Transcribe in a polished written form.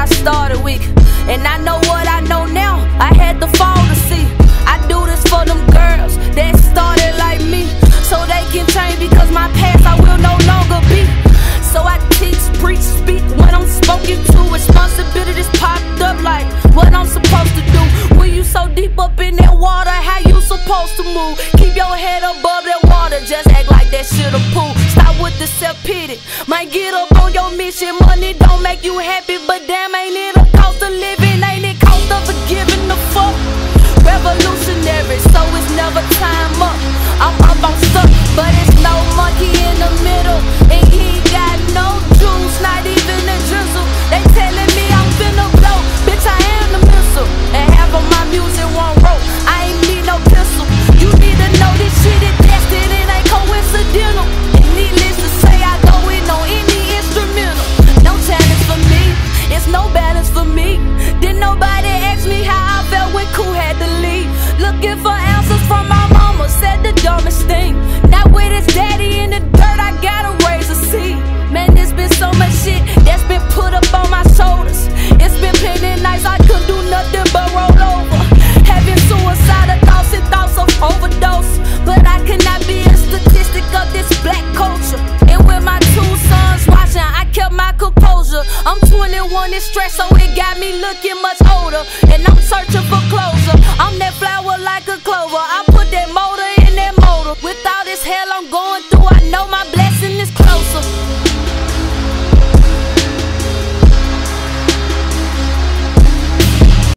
I started weak, and I know what I know now. I had to fall to see. I do this for them girls that started like me, so they can change, because my past I will no longer be. So I teach, preach, speak when I'm spoken to. Responsibilities popped up like what I'm supposed to do. When you so deep up in that water, how you supposed to move? Keep your head above that water, just act like that shit a pool. Stop with the self-pity, might get up on your mission. Money don't make you happy, but damn, ain't it a cost of living? Ain't it cost of forgiving the fuck? Revolutionary, so it's never time up. I'm up, I'm stuck, but it's no monkey in the middle, and he ain't got no juice, not even a drizzle. They telling me I'm finna blow, bitch, I am the missile, and half of my music won't roll. I ain't need no pistol. You need to know this shit is destined, it ain't coincidental. And needless to say, I go in on any instrumental. No challenge for me, it's no balance for me. Didn't nobody ask me how I felt when Cool had to leave. Looking for answers from my mama, said the dumbest thing. Now with his daddy in the dirt, I gotta raise a seed. Man, there's been so much shit that's been put up on my shoulders. It's been plenty nights I couldn't do nothing but roll over, having suicidal thoughts and thoughts of overdose. But I cannot be a statistic of this black culture. And with my 2 sons watching, I kept my composure. I'm 21 and stressed, so it got me looking much older, and I'm searching for closure. I'm that flower like a clover.